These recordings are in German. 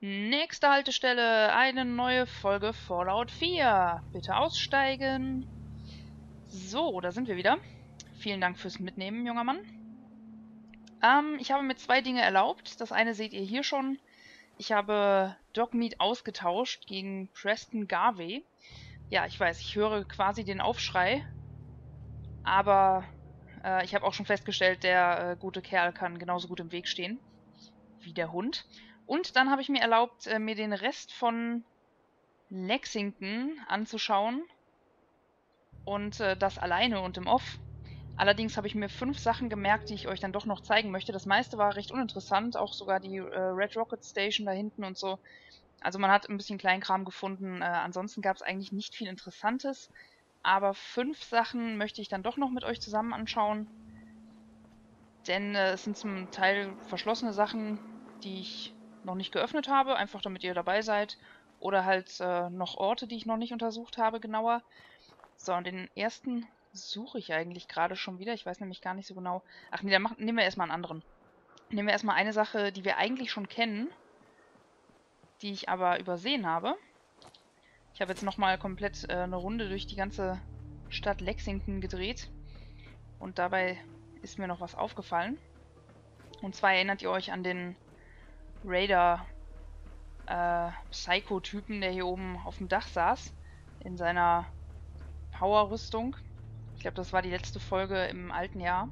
Nächste Haltestelle, eine neue Folge Fallout 4. Bitte aussteigen. So, da sind wir wieder. Vielen Dank fürs Mitnehmen, junger Mann. Ich habe mir zwei Dinge erlaubt. Das eine seht ihr hier schon. Ich habe Dogmeat ausgetauscht gegen Preston Garvey. Ja, ich weiß, ich höre quasi den Aufschrei. Aber ich habe auch schon festgestellt, der gute Kerl kann genauso gut im Weg stehen wie der Hund. Und dann habe ich mir erlaubt, mir den Rest von Lexington anzuschauen. Und das alleine und im Off. Allerdings habe ich mir 5 Sachen gemerkt, die ich euch dann doch noch zeigen möchte. Das meiste war recht uninteressant, auch sogar die Red Rocket Station da hinten und so. Also man hat ein bisschen Kleinkram gefunden. Ansonsten gab es eigentlich nicht viel Interessantes. Aber 5 Sachen möchte ich dann doch noch mit euch zusammen anschauen. Denn es sind zum Teil verschlossene Sachen, die ich noch nicht geöffnet habe, einfach damit ihr dabei seid. Oder halt noch Orte, die ich noch nicht untersucht habe, genauer. So, und den ersten suche ich eigentlich gerade schon wieder. Ich weiß nämlich gar nicht so genau. Ach nee, dann nehmen wir erstmal einen anderen. Nehmen wir erstmal eine Sache, die wir eigentlich schon kennen, die ich aber übersehen habe. Ich habe jetzt nochmal komplett eine Runde durch die ganze Stadt Lexington gedreht. Und dabei ist mir noch was aufgefallen. Und zwar erinnert ihr euch an den Raider Psycho-Typen, der hier oben auf dem Dach saß. In seiner Power-Rüstung. Ich glaube, das war die letzte Folge im alten Jahr.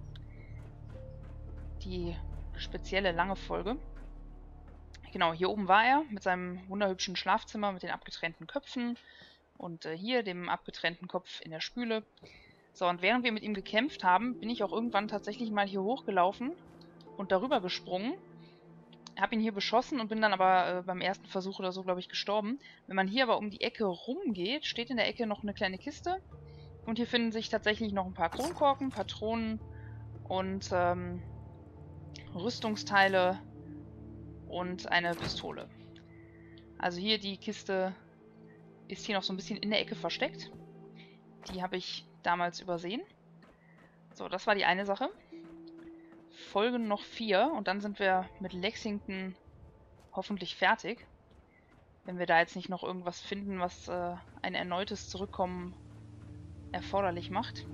Die spezielle lange Folge. Genau, hier oben war er mit seinem wunderhübschen Schlafzimmer mit den abgetrennten Köpfen. Und hier dem abgetrennten Kopf in der Spüle. So, und während wir mit ihm gekämpft haben, bin ich auch irgendwann tatsächlich mal hier hochgelaufen und darüber gesprungen. Hab ihn hier beschossen und bin dann aber beim ersten Versuch oder so, glaube ich, gestorben. Wenn man hier aber um die Ecke rumgeht, steht in der Ecke noch eine kleine Kiste. Und hier finden sich tatsächlich noch ein paar Kronkorken, Patronen und Rüstungsteile und eine Pistole. Also hier die Kiste ist hier noch so ein bisschen in der Ecke versteckt. Die habe ich damals übersehen. So, das war die eine Sache. Folgen noch 4 und dann sind wir mit Lexington hoffentlich fertig. Wenn wir da jetzt nicht noch irgendwas finden, was ein erneutes Zurückkommen erforderlich macht.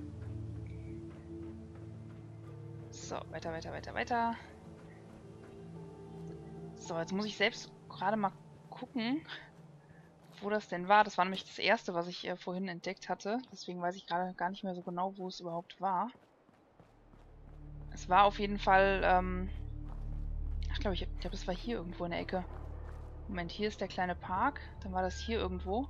So, weiter, weiter, weiter, weiter. So, jetzt muss ich selbst gerade mal gucken, wo das denn war. Das war nämlich das erste, was ich vorhin entdeckt hatte. Deswegen weiß ich gerade gar nicht mehr so genau, wo es überhaupt war. Es war auf jeden Fall, ach, ich glaube, das war hier irgendwo in der Ecke. Moment, hier ist der kleine Park. Dann war das hier irgendwo.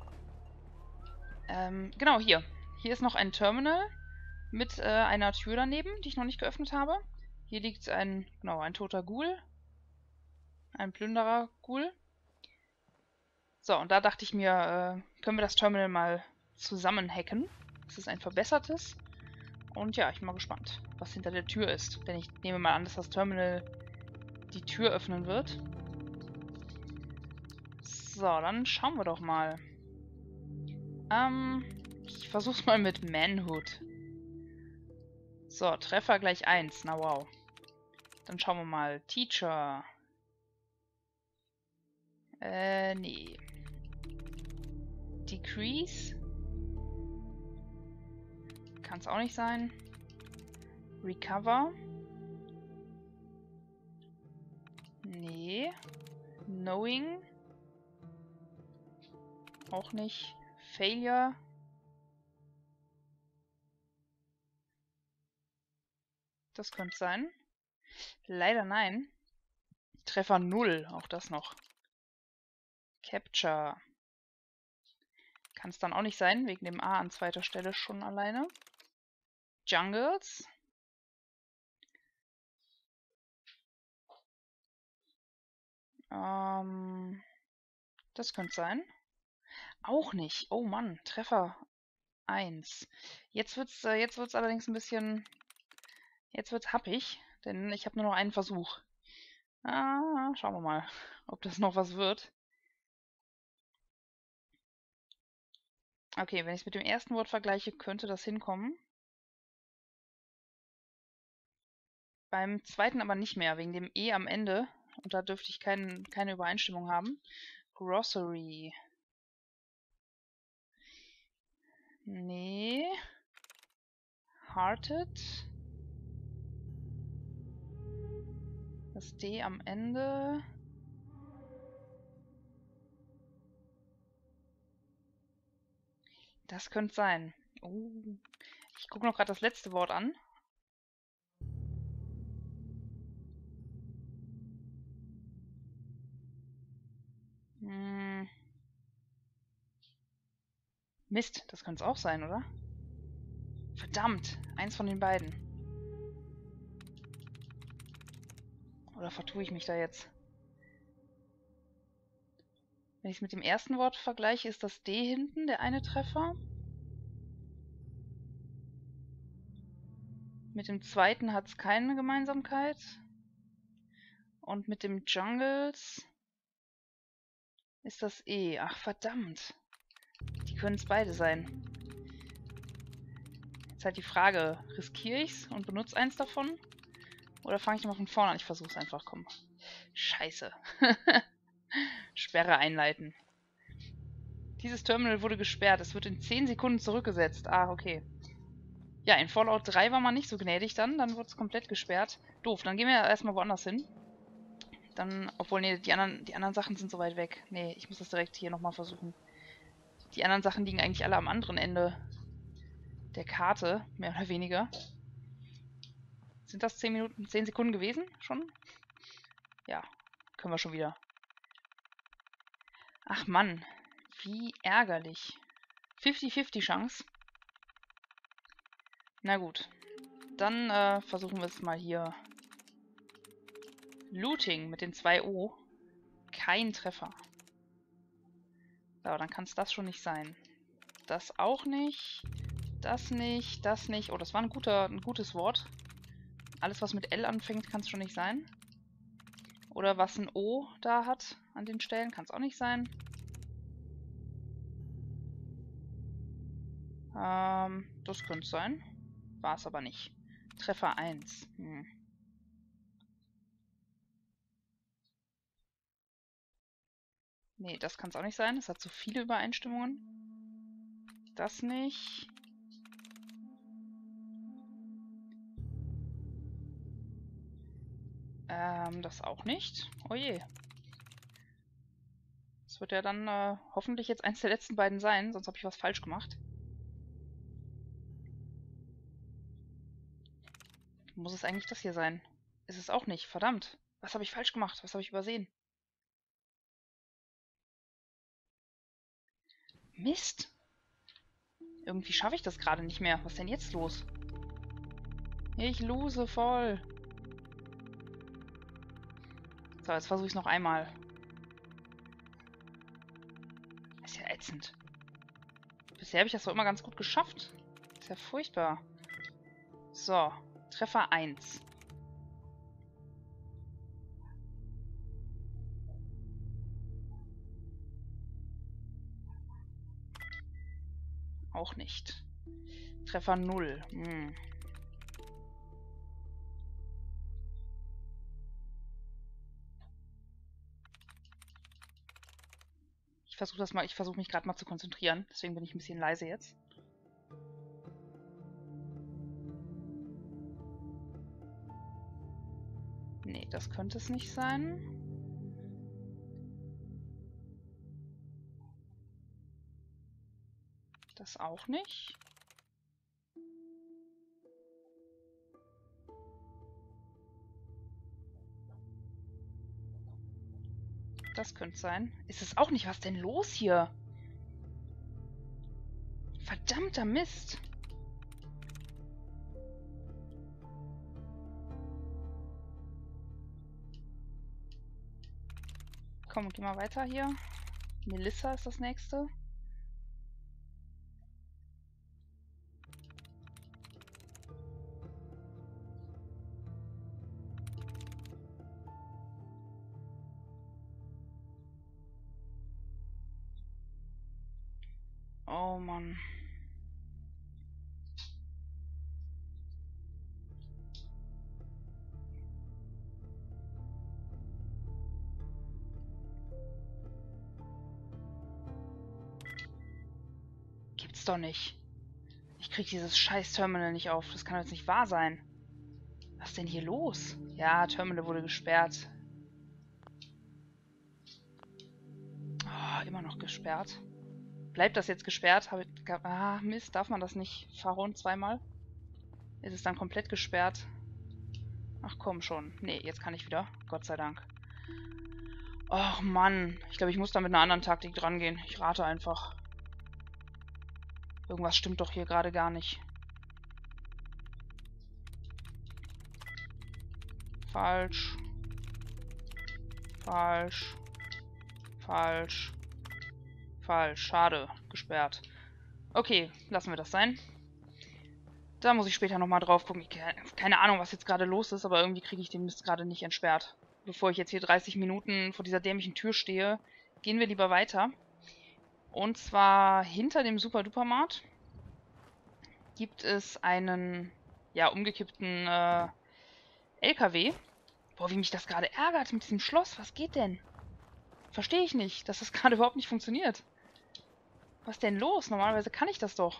Genau, hier. Hier ist noch ein Terminal mit einer Tür daneben, die ich noch nicht geöffnet habe. Hier liegt ein toter Ghoul. Ein Plünderer-Ghoul. So, und da dachte ich mir, können wir das Terminal mal zusammen hacken. Es ist ein verbessertes. Und ja, ich bin mal gespannt, was hinter der Tür ist. Denn ich nehme mal an, dass das Terminal die Tür öffnen wird. So, dann schauen wir doch mal. Ich versuch's mal mit Manhood. So, Treffer gleich 1. Na wow. Dann schauen wir mal. Teacher. Nee. Decrease. Kann es auch nicht sein. Recover. Nee. Knowing. Auch nicht. Failure. Das könnte sein. Leider nein. Treffer 0. Auch das noch. Capture. Kann es dann auch nicht sein, wegen dem A an zweiter Stelle schon alleine. Jungles. Das könnte sein. Auch nicht. Oh Mann, Treffer 1. Jetzt wird's allerdings ein bisschen... Jetzt wird's happig, denn ich habe nur noch einen Versuch. Schauen wir mal, ob das noch was wird. Okay, wenn ich es mit dem ersten Wort vergleiche, könnte das hinkommen. Beim zweiten aber nicht mehr, wegen dem E am Ende Und da dürfte ich keine Übereinstimmung haben. Grocery. Nee. Hearted. Das D am Ende. Das könnte sein. Oh. Ich gucke noch gerade das letzte Wort an. Hm. Mist, das könnte es auch sein, oder? Verdammt, eins von den beiden. Oder vertue ich mich da jetzt? Wenn ich es mit dem ersten Wort vergleiche, ist das D hinten der eine Treffer. Mit dem zweiten hat es keine Gemeinsamkeit. Und mit dem Jungles ist das E. Ach, verdammt. Die können es beide sein. Jetzt halt die Frage, riskiere ich es und benutze eins davon? Oder fange ich nochmal von vorne an? Ich versuche es einfach, komm. Scheiße. Sperre einleiten. Dieses Terminal wurde gesperrt. Es wird in 10 Sekunden zurückgesetzt. Ah, okay. Ja, in Fallout 3 war man nicht so gnädig dann. Dann wurde es komplett gesperrt. Doof, dann gehen wir erstmal woanders hin. Dann, obwohl, nee, die anderen Sachen sind so weit weg. Nee, ich muss das direkt hier nochmal versuchen. Die anderen Sachen liegen eigentlich alle am anderen Ende der Karte, mehr oder weniger. Sind das 10 Sekunden gewesen schon? Ja, können wir schon wieder. Ach Mann, wie ärgerlich. 50-50 Chance. Na gut. Dann versuchen wir es mal hier. Looting mit den 2 O. Kein Treffer. So, dann kann es das schon nicht sein. Das auch nicht. Das nicht. Das nicht. Oh, das war ein gutes Wort. Alles, was mit L anfängt, kann es schon nicht sein. Oder was ein O da hat an den Stellen, kann es auch nicht sein. Das könnte es sein. War es aber nicht. Treffer 1. Nee, das kann es auch nicht sein. Es hat zu viele Übereinstimmungen. Das nicht. Das auch nicht. Oh je. Das wird ja dann hoffentlich jetzt eins der letzten beiden sein, sonst habe ich was falsch gemacht. Muss es eigentlich das hier sein? Ist es auch nicht. Verdammt. Was habe ich falsch gemacht? Was habe ich übersehen? Mist. Irgendwie schaffe ich das gerade nicht mehr. Was ist denn jetzt los? Ich lose voll. So, jetzt versuche ich es noch einmal. Ist ja ätzend. Bisher habe ich das doch immer ganz gut geschafft. Ist ja furchtbar. So, Treffer 1. Auch nicht. Treffer 0. Ich versuche mich gerade mal zu konzentrieren. Deswegen bin ich ein bisschen leise jetzt. Nee, das könnte es nicht sein. Das auch nicht. Das könnte sein. Ist es auch nicht. Was ist denn los hier? Verdammter Mist. Komm, geh mal weiter hier. Melissa ist das nächste. Oh Mann. doch nicht. Ich krieg dieses scheiß Terminal nicht auf. Das kann doch jetzt nicht wahr sein. Was ist denn hier los? Ja, Terminal wurde gesperrt. Oh, immer noch gesperrt. Bleibt das jetzt gesperrt? Mist, darf man das nicht? Pharaon zweimal? Ist es dann komplett gesperrt? Ach komm schon. Nee, jetzt kann ich wieder. Gott sei Dank. Och Mann. Ich glaube, ich muss da mit einer anderen Taktik dran gehen. Ich rate einfach. Irgendwas stimmt doch hier gerade gar nicht. Falsch. Falsch. Falsch. Falsch. Schade. Gesperrt. Okay, lassen wir das sein. Da muss ich später nochmal drauf gucken. Keine Ahnung, was jetzt gerade los ist, aber irgendwie kriege ich den Mist gerade nicht entsperrt. Bevor ich jetzt hier 30 Minuten vor dieser dämlichen Tür stehe, gehen wir lieber weiter. Und zwar hinter dem Super-Dupermart gibt es einen, ja, umgekippten LKW. Boah, wie mich das gerade ärgert mit diesem Schloss. Was geht denn? Verstehe ich nicht, dass das gerade überhaupt nicht funktioniert. Was ist denn los? Normalerweise kann ich das doch.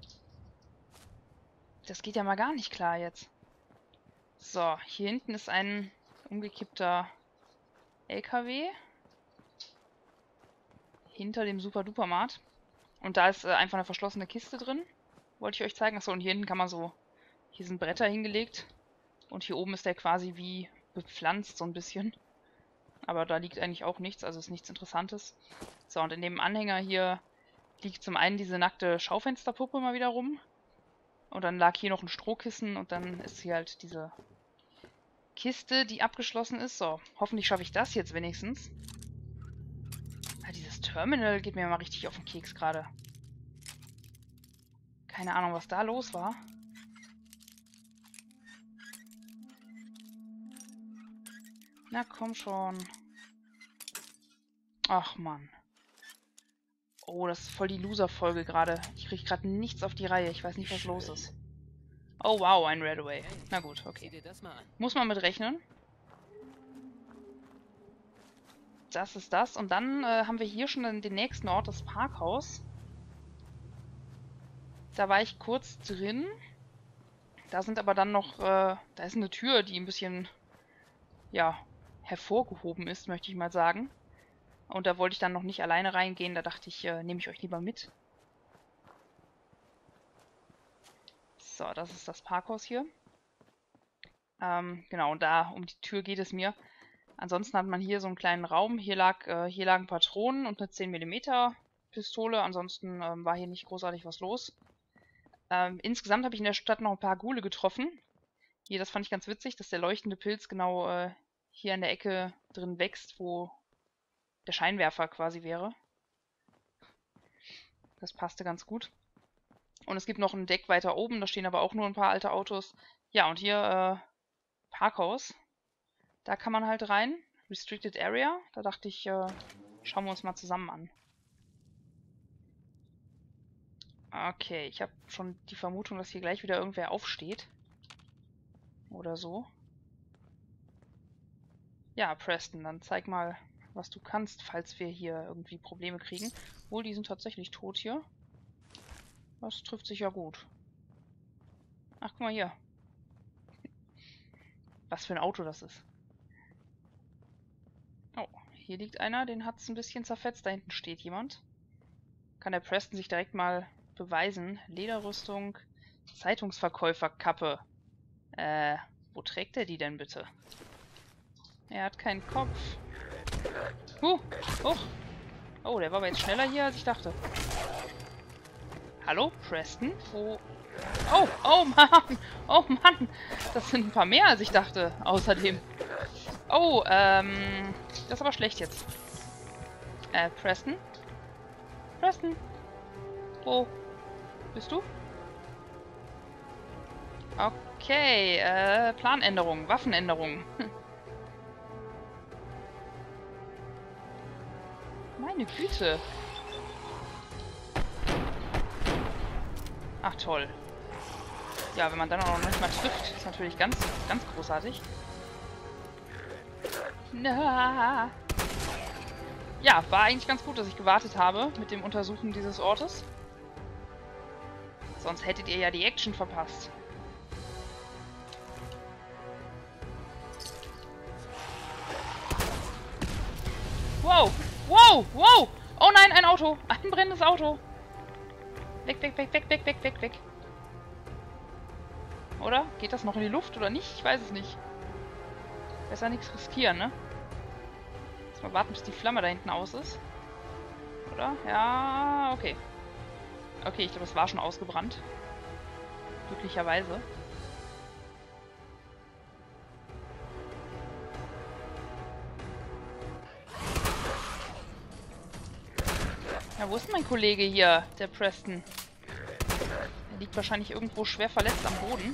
Das geht ja mal gar nicht klar jetzt. So, hier hinten ist ein umgekippter LKW. Hinter dem Super-Dupermart. Und da ist einfach eine verschlossene Kiste drin. Wollte ich euch zeigen. Achso, und hier hinten kann man so... Hier sind Bretter hingelegt. Und hier oben ist der quasi wie bepflanzt so ein bisschen. Aber da liegt eigentlich auch nichts, also ist nichts Interessantes. So, und in dem Anhänger hier liegt zum einen diese nackte Schaufensterpuppe mal wieder rum. Und dann lag hier noch ein Strohkissen und dann ist hier halt diese Kiste, die abgeschlossen ist. So, hoffentlich schaffe ich das jetzt wenigstens. Ja, dieses Terminal geht mir mal richtig auf den Keks gerade. Keine Ahnung, was da los war. Na komm schon. Ach Mann. Oh, das ist voll die Loser-Folge gerade. Ich kriege gerade nichts auf die Reihe. Ich weiß nicht, was los ist. Oh wow, ein Redaway. Na gut, okay. Muss man mit rechnen. Das ist das. Und dann haben wir hier schon den nächsten Ort, das Parkhaus. Da war ich kurz drin. Da sind aber dann noch... da ist eine Tür, die ein bisschen... ja, hervorgehoben ist, möchte ich mal sagen. Und da wollte ich dann noch nicht alleine reingehen. Da dachte ich, nehme ich euch lieber mit. So, das ist das Parkhaus hier. Genau, und da um die Tür geht es mir. Ansonsten hat man hier so einen kleinen Raum. Hier lagen Patronen und eine 10 mm Pistole. Ansonsten war hier nicht großartig was los. Insgesamt habe ich in der Stadt noch ein paar Ghule getroffen. Hier, das fand ich ganz witzig, dass der leuchtende Pilz genau hier in der Ecke drin wächst, wo der Scheinwerfer quasi wäre. Das passte ganz gut. Und es gibt noch ein Deck weiter oben, da stehen aber auch nur ein paar alte Autos. Ja, und hier Parkhaus. Da kann man halt rein. Restricted Area. Da dachte ich, schauen wir uns mal zusammen an. Okay, ich habe schon die Vermutung, dass hier gleich wieder irgendwer aufsteht. Oder so. Ja, Preston, dann zeig mal, was du kannst, falls wir hier irgendwie Probleme kriegen. Obwohl, die sind tatsächlich tot hier. Das trifft sich ja gut. Ach, guck mal hier. Was für ein Auto das ist. Oh, hier liegt einer, den hat es ein bisschen zerfetzt. Da hinten steht jemand. Kann der Preston sich direkt mal beweisen. Lederrüstung, Zeitungsverkäuferkappe. Wo trägt er die denn bitte? Er hat keinen Kopf. Hoch! Oh, der war aber jetzt schneller hier, als ich dachte. Hallo, Preston? Wo... Oh Mann! Oh Mann! Das sind ein paar mehr, als ich dachte, außerdem. Oh, das ist aber schlecht jetzt. Preston? Preston? Wo bist du? Okay, Planänderung, Waffenänderung. Meine Güte. Ach toll. Ja, wenn man dann auch noch nicht mal trifft, ist natürlich ganz, ganz großartig. Na. Ja, war eigentlich ganz gut, dass ich gewartet habe mit dem Untersuchen dieses Ortes. Sonst hättet ihr ja die Action verpasst. Wow! Wow! Wow! Oh nein, ein Auto! Ein brennendes Auto! Weg, weg, weg, weg, weg, weg, weg, weg. Oder? Geht das noch in die Luft oder nicht? Ich weiß es nicht. Besser nichts riskieren, ne? Mal warten, bis die Flamme da hinten aus ist. Oder? Ja, okay. Okay, ich glaube, es war schon ausgebrannt. Glücklicherweise. Ja, wo ist mein Kollege hier, der Preston? Er liegt wahrscheinlich irgendwo schwer verletzt am Boden.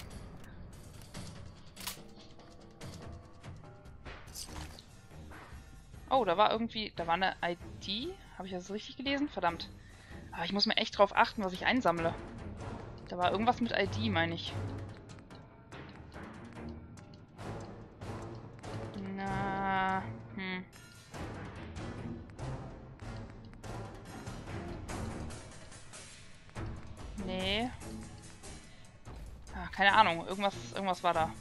Oh, da war irgendwie... Da war eine ID. Habe ich das richtig gelesen? Verdammt. Aber ich muss mir echt drauf achten, was ich einsammle. Da war irgendwas mit ID, meine ich. Na... Nee. Ah, keine Ahnung. Irgendwas war da.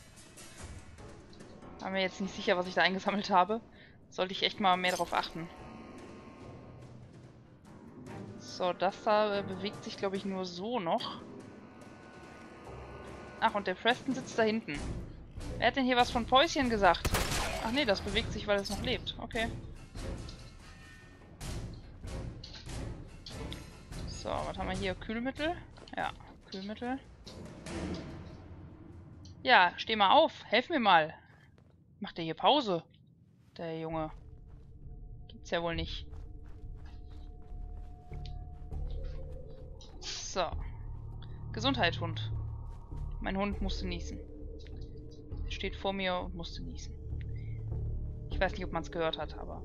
War mir jetzt nicht sicher, was ich da eingesammelt habe. Sollte ich echt mal mehr darauf achten. So, das da bewegt sich, glaube ich, nur so noch. Ach, und der Preston sitzt da hinten. Wer hat denn hier was von Päuschen gesagt? Ach nee, das bewegt sich, weil es noch lebt. Okay. So, was haben wir hier? Kühlmittel? Ja, Kühlmittel. Ja, steh mal auf. Helf mir mal. Macht der hier Pause? Der Junge. Gibt's ja wohl nicht. So. Gesundheit, Hund. Mein Hund musste niesen. Er steht vor mir und musste niesen. Ich weiß nicht, ob man es gehört hat, aber...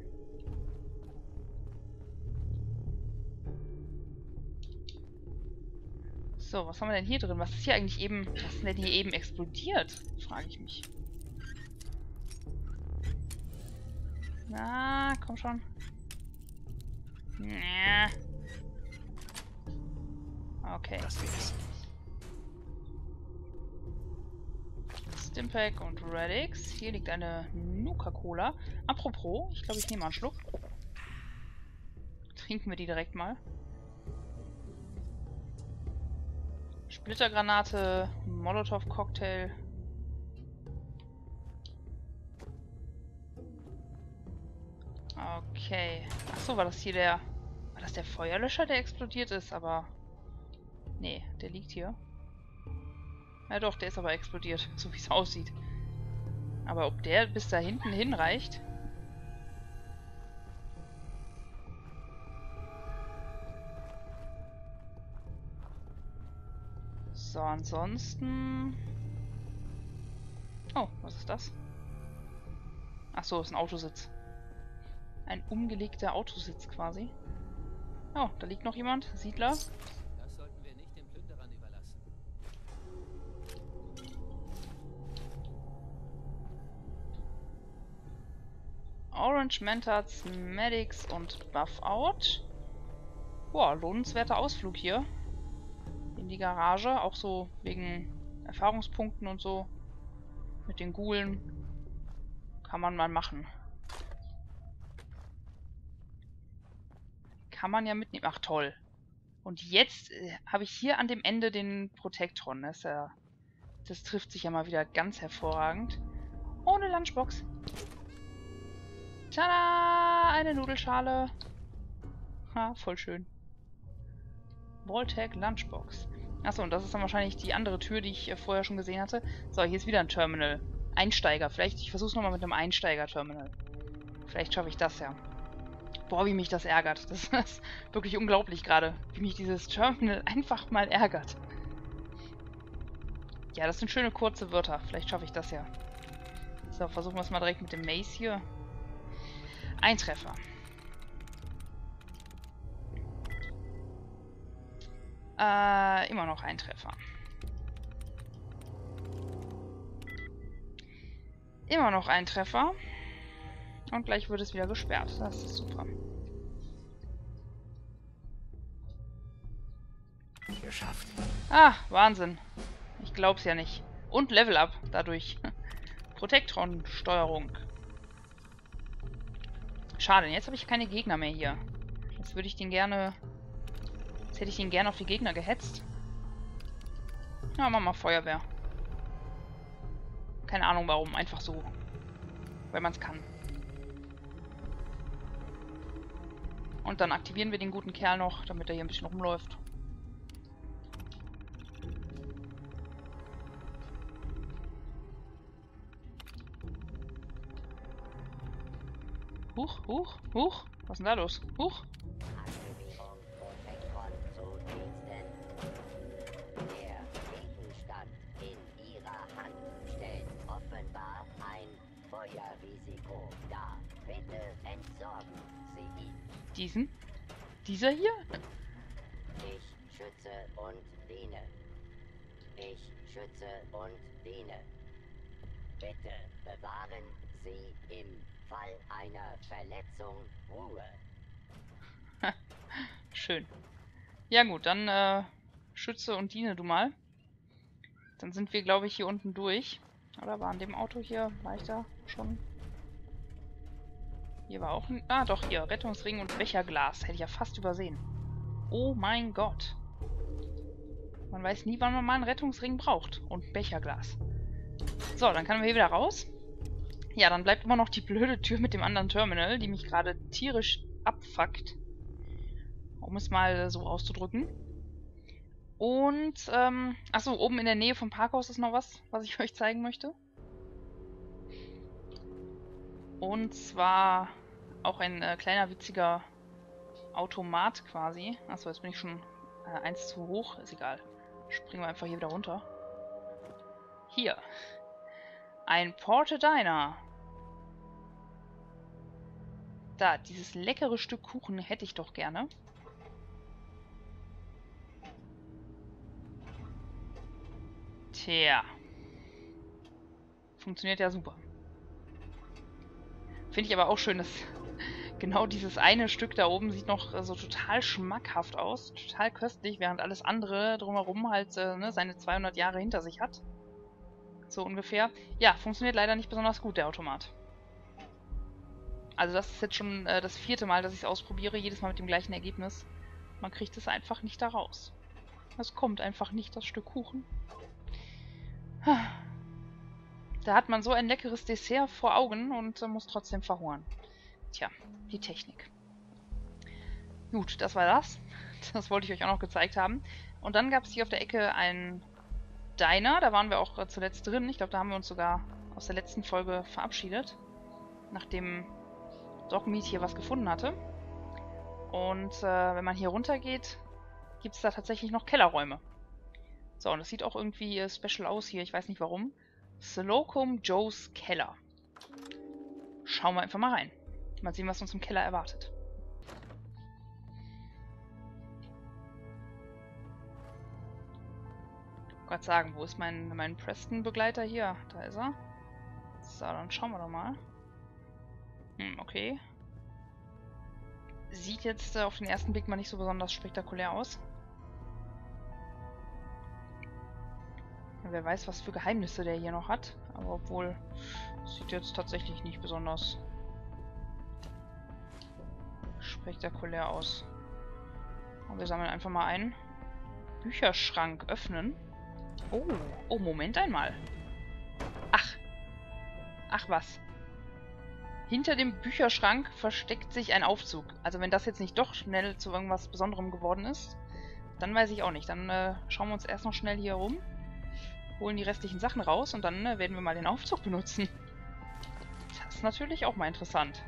So, was haben wir denn hier drin? Was ist hier eigentlich eben... Was ist denn hier eben explodiert? Frage ich mich. Na, komm schon. Ja. Okay. Stimpack und Radix. Hier liegt eine Nuka-Cola. Apropos, ich glaube, ich nehme mal einen Schluck. Trinken wir die direkt mal. Splittergranate, Molotow-Cocktail. Okay. Achso, war das hier der... War das der Feuerlöscher, der explodiert ist? Aber... Nee, der liegt hier. Ja doch, der ist aber explodiert, so wie es aussieht. Aber ob der bis da hinten hinreicht? So, ansonsten... Oh, was ist das? Achso, ist ein Autositz. Ein umgelegter Autositz quasi. Oh, da liegt noch jemand. Siedler. Das sollten wir nicht den Plünderern überlassen. Orange Mentats, Medics und Buff-Out. Boah, lohnenswerter Ausflug hier. In die Garage. Auch so wegen Erfahrungspunkten und so. Mit den Ghoulen. Kann man mal machen. Kann man ja mitnehmen. Ach toll. Und jetzt habe ich hier an dem Ende den Protektron. Das trifft sich ja mal wieder ganz hervorragend. Ohne Lunchbox. Tada! Eine Nudelschale. Ha, voll schön. Voltec Lunchbox. Achso, und das ist dann wahrscheinlich die andere Tür, die ich vorher schon gesehen hatte. So, hier ist wieder ein Terminal. Einsteiger. Vielleicht, ich versuche es nochmal mit einem Einsteiger-Terminal. Vielleicht schaffe ich das ja. Boah, wie mich das ärgert. Das ist wirklich unglaublich gerade, wie mich dieses Terminal einfach mal ärgert. Ja, das sind schöne kurze Wörter. Vielleicht schaffe ich das ja. So, versuchen wir es mal direkt mit dem Mace hier. Ein Treffer. Immer noch ein Treffer. Immer noch ein Treffer. Und gleich wird es wieder gesperrt. Das ist super. geschafft. Ah, Wahnsinn. Ich glaub's ja nicht. Und Level Up dadurch. Protektron-Steuerung. Schade, jetzt habe ich keine Gegner mehr hier. Jetzt würde ich den gerne... Jetzt hätte ich ihn gerne auf die Gegner gehetzt. Ja, machen wir mal Feuerwehr. Keine Ahnung warum, einfach so. Weil man es kann. Und dann aktivieren wir den guten Kerl noch, damit er hier ein bisschen rumläuft. Huch, huch, huch. Was ist denn da los? Huch. Aktivierung Protektron zu Diensten. Der Gegenstand in Ihrer Hand stellt offenbar ein Feuerrisiko dar. Bitte entsorgen Sie ihn. Diesen? Dieser hier? Ich schütze und diene. Ich schütze und diene. Bitte bewahren Sie im Fall einer Verletzung Ruhe. Schön. Ja gut, dann schütze und diene du mal. Dann sind wir, glaube ich, hier unten durch. Oder war an dem Auto hier? War ich da schon? Hier war auch ein... Ah, doch, hier. Rettungsring und Becherglas. Hätte ich ja fast übersehen. Oh mein Gott. Man weiß nie, wann man mal einen Rettungsring braucht. Und Becherglas. So, dann können wir hier wieder raus. Ja, dann bleibt immer noch die blöde Tür mit dem anderen Terminal, die mich gerade tierisch abfuckt. Um es mal so auszudrücken. Und, achso, oben in der Nähe vom Parkhaus ist noch was ich euch zeigen möchte. Und zwar auch ein kleiner, witziger Automat quasi. Achso, jetzt bin ich schon eins zu hoch. Ist egal. Springen wir einfach hier wieder runter. Hier. Ein Porte Diner. Da, dieses leckere Stück Kuchen hätte ich doch gerne. Tja. Funktioniert ja super. Finde ich aber auch schön, dass genau dieses eine Stück da oben sieht noch so total schmackhaft aus. Total köstlich, während alles andere drumherum halt ne, seine 200 Jahre hinter sich hat. So ungefähr. Ja, funktioniert leider nicht besonders gut, der Automat. Also das ist jetzt schon das 4. Mal, dass ich es ausprobiere. Jedes Mal mit dem gleichen Ergebnis. Man kriegt es einfach nicht da raus. Es kommt einfach nicht, das Stück Kuchen. Da hat man so ein leckeres Dessert vor Augen und muss trotzdem verhungern. Tja, die Technik. Gut, das war das. Das wollte ich euch auch noch gezeigt haben. Und dann gab es hier auf der Ecke einen Diner. Da waren wir auch zuletzt drin. Ich glaube, da haben wir uns sogar aus der letzten Folge verabschiedet. Nachdem Dogmeat hier was gefunden hatte. Und wenn man hier runter geht, gibt es da tatsächlich noch Kellerräume. So, und das sieht auch irgendwie special aus hier. Ich weiß nicht warum. Slocum Joes Keller. Schauen wir einfach mal rein. Mal sehen, was uns im Keller erwartet. Ich wollte gerade sagen, wo ist mein Preston-Begleiter hier? Da ist er. So, dann schauen wir doch mal. Okay. Sieht jetzt auf den ersten Blick mal nicht so besonders spektakulär aus. Wer weiß, was für Geheimnisse der hier noch hat. Aber obwohl, sieht jetzt tatsächlich nicht besonders spektakulär aus. Und wir sammeln einfach mal ein. Bücherschrank öffnen. Oh, Moment einmal. Ach was. Hinter dem Bücherschrank versteckt sich ein Aufzug. Also wenn das jetzt nicht doch schnell zu irgendwas Besonderem geworden ist, dann weiß ich auch nicht. Dann schauen wir uns erst noch schnell hier rum. Holen die restlichen Sachen raus und dann werden wir mal den Aufzug benutzen. Das ist natürlich auch mal interessant.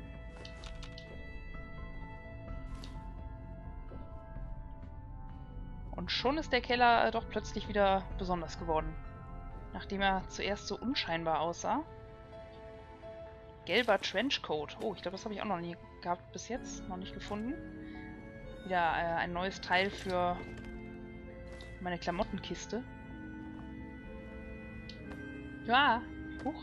Und schon ist der Keller doch plötzlich wieder besonders geworden. Nachdem er zuerst so unscheinbar aussah. Gelber Trenchcoat. Oh, ich glaube, das habe ich auch noch nie gehabt bis jetzt. Noch nicht gefunden. Wieder ein neues Teil für meine Klamottenkiste. Ja. Huch.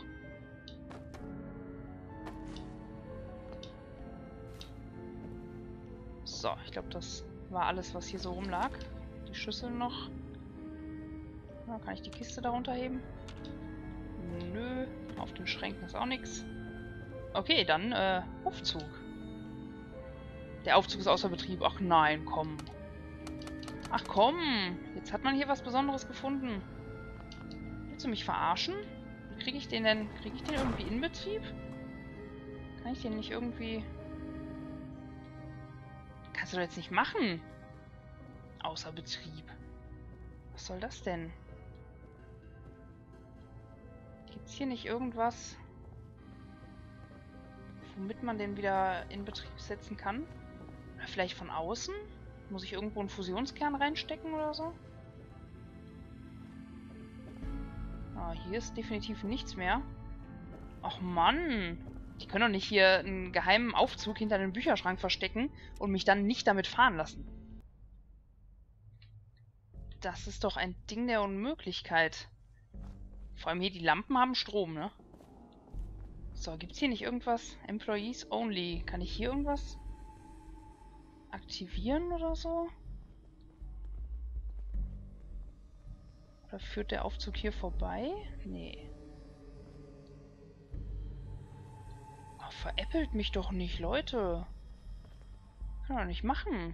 So, ich glaube, das war alles, was hier so rumlag. Die Schüssel noch. Ja, kann ich die Kiste darunter heben? Nö. Auf den Schränken ist auch nichts. Okay, dann Aufzug. Der Aufzug ist außer Betrieb. Ach nein, komm. Ach komm. Jetzt hat man hier was Besonderes gefunden. Willst du mich verarschen? Wie kriege ich den denn? Kriege ich den irgendwie in Betrieb? Kann ich den nicht irgendwie... Kannst du doch jetzt nicht machen. Außer Betrieb. Was soll das denn? Gibt's hier nicht irgendwas, womit man den wieder in Betrieb setzen kann? Oder vielleicht von außen? Muss ich irgendwo einen Fusionskern reinstecken oder so? Ah, hier ist definitiv nichts mehr. Ach Mann! Die können doch nicht hier einen geheimen Aufzug hinter den Bücherschrank verstecken und mich dann nicht damit fahren lassen. Das ist doch ein Ding der Unmöglichkeit. Vor allem hier, die Lampen haben Strom, ne? So, gibt's hier nicht irgendwas? Employees only. Kann ich hier irgendwas aktivieren oder so? Oder führt der Aufzug hier vorbei? Nee. Oh, veräppelt mich doch nicht, Leute. Kann doch nicht machen.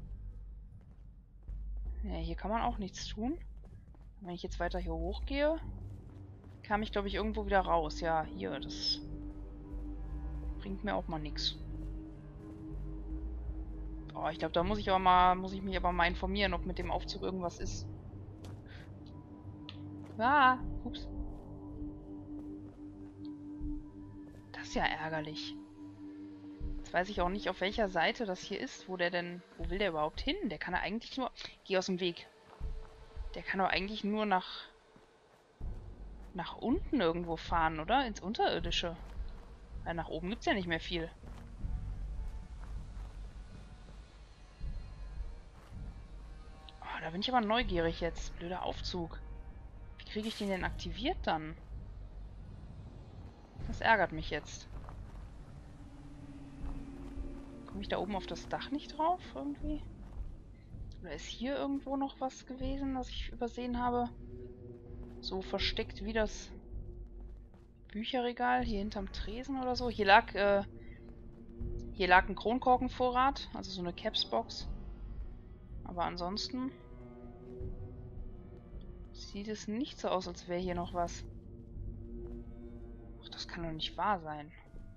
Ja, hier kann man auch nichts tun. Wenn ich jetzt weiter hier hochgehe, kam ich, glaube ich, irgendwo wieder raus. Ja, hier, das bringt mir auch mal nichts. Oh, ich glaube, da muss ich mich aber mal informieren, ob mit dem Aufzug irgendwas ist. Ah, ups. Das ist ja ärgerlich. Jetzt weiß ich auch nicht, auf welcher Seite das hier ist. Wo will der überhaupt hin? Der kann ja eigentlich nur... Geh aus dem Weg. Der kann doch eigentlich nur nach unten irgendwo fahren, oder? Ins Unterirdische. Weil nach oben gibt's ja nicht mehr viel. Oh, da bin ich aber neugierig jetzt. Blöder Aufzug. Wie kriege ich den denn aktiviert dann? Das ärgert mich jetzt. Komme ich da oben auf das Dach nicht drauf, irgendwie? Oder ist hier irgendwo noch was gewesen, das ich übersehen habe? So versteckt wie das Bücherregal hier hinterm Tresen oder so. Hier lag ein Kronkorkenvorrat, also so eine Capsbox. Aber ansonsten sieht es nicht so aus, als wäre hier noch was. Ach, das kann doch nicht wahr sein.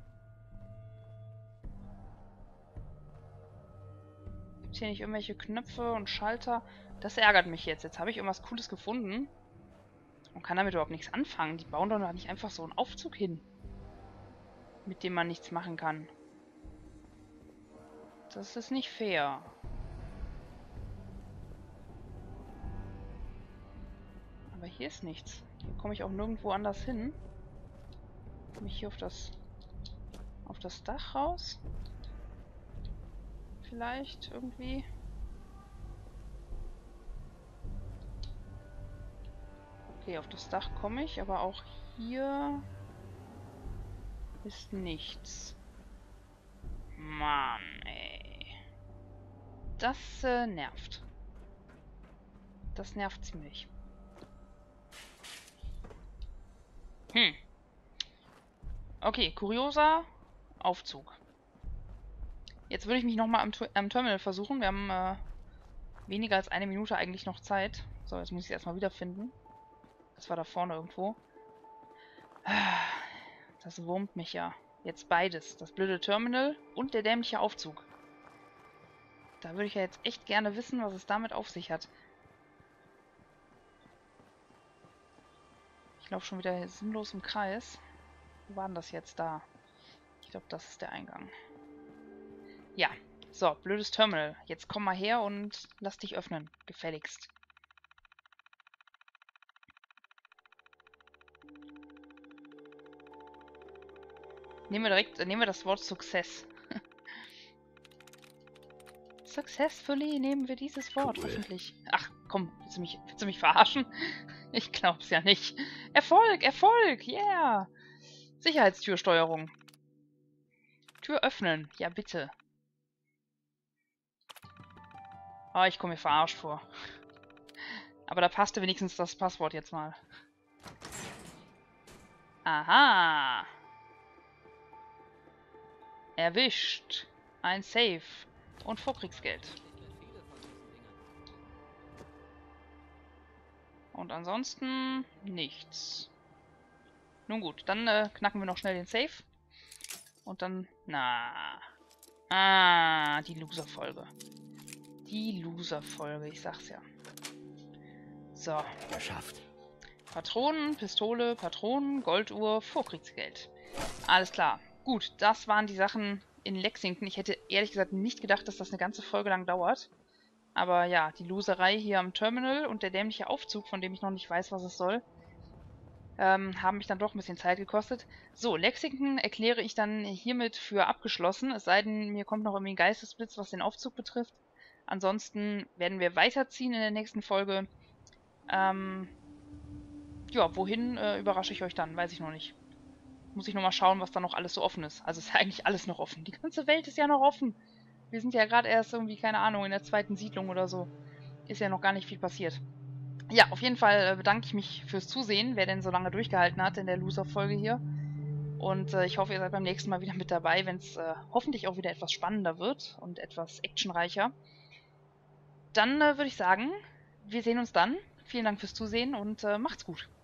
Gibt es hier nicht irgendwelche Knöpfe und Schalter? Das ärgert mich jetzt. Jetzt habe ich irgendwas Cooles gefunden und kann damit überhaupt nichts anfangen. Die bauen doch nicht einfach so einen Aufzug hin, mit dem man nichts machen kann. Das ist nicht fair. Aber hier ist nichts. Hier komme ich auch nirgendwo anders hin. Komme ich hier auf das Dach raus? Vielleicht irgendwie. Okay, auf das Dach komme ich, aber auch hier ist nichts. Mann, ey. Das nervt. Das nervt ziemlich. Okay, kurioser Aufzug. Jetzt würde ich mich nochmal am Terminal versuchen. Wir haben weniger als 1 Minute eigentlich noch Zeit. So, jetzt muss ich es erstmal wiederfinden. Das war da vorne irgendwo. Das wurmt mich ja. Jetzt beides. Das blöde Terminal und der dämliche Aufzug. Da würde ich ja jetzt echt gerne wissen, was es damit auf sich hat. Ich laufe schon wieder sinnlos im Kreis. Wo war denn das jetzt? Da. Ich glaube, das ist der Eingang. Ja. So, blödes Terminal. Jetzt komm mal her und lass dich öffnen. Gefälligst. Nehmen wir das Wort Success. Successfully nehmen wir dieses Wort, hoffentlich. Ach, komm, willst du mich verarschen? Ich glaub's ja nicht. Erfolg, Erfolg, yeah! Sicherheitstürsteuerung. Tür öffnen, ja bitte. Oh, ich komme mir verarscht vor. Aber da passte wenigstens das Passwort jetzt mal. Aha. Erwischt. Ein Safe. Und Vorkriegsgeld. Nicht mehr viele von diesen Dingern. Und ansonsten nichts. Nun gut, dann knacken wir noch schnell den Safe. Und dann... Na. Ah, die Loser-Folge. Die Loser-Folge, ich sag's ja. So. Geschafft. Patronen, Pistole, Patronen, Golduhr, Vorkriegsgeld. Alles klar. Gut, das waren die Sachen in Lexington. Ich hätte ehrlich gesagt nicht gedacht, dass das eine ganze Folge lang dauert. Aber ja, die Loserei hier am Terminal und der dämliche Aufzug, von dem ich noch nicht weiß, was es soll, haben mich dann doch ein bisschen Zeit gekostet. So, Lexington erkläre ich dann hiermit für abgeschlossen. Es sei denn, mir kommt noch irgendwie ein Geistesblitz, was den Aufzug betrifft. Ansonsten werden wir weiterziehen in der nächsten Folge. Ja, wohin überrasche ich euch dann? Weiß ich noch nicht. Muss ich noch mal schauen, was da noch alles so offen ist. Also ist ja eigentlich alles noch offen. Die ganze Welt ist ja noch offen. Wir sind ja gerade erst irgendwie, keine Ahnung, in der 2. Siedlung oder so. Ist ja noch gar nicht viel passiert. Ja, auf jeden Fall bedanke ich mich fürs Zusehen, wer denn so lange durchgehalten hat in der Loser-Folge hier. Und ich hoffe, ihr seid beim nächsten Mal wieder mit dabei, wenn es hoffentlich auch wieder etwas spannender wird und etwas actionreicher. Dann würde ich sagen, wir sehen uns dann. Vielen Dank fürs Zusehen und macht's gut.